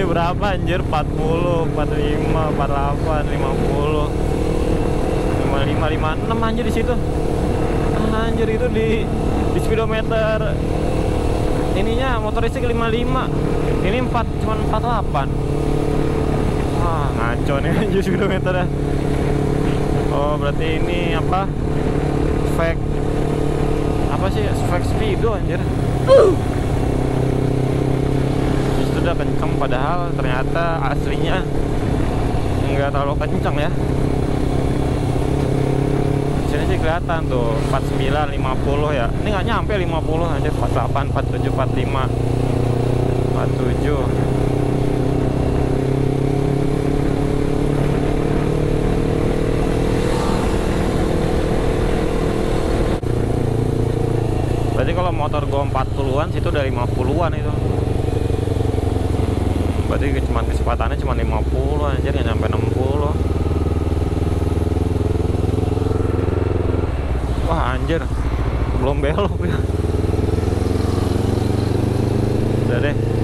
berapa anjir? 40, 45, 48, 50, 55, 56 anjir di situ. Anjir itu di speedometer ininya motor listrik 55. Ini 4 cuman 48. Wah, ngaco nih anjir speedometernya. Oh, berarti ini apa? Fake apa sih? Fake speedo anjir. Udah kenceng padahal ternyata aslinya nggak terlalu kenceng ya. Sini sih kelihatan tuh 49, 50 ya. Ini nggak nyampe 50 aja. 48, 47, 45, 47. Berarti kalau motor gua 40-an situ udah 50-an itu. Berarti cuma kecepatannya cuma 50 anjir, nggak nyampe 60. Wah anjir, belum belok ya. Udah deh.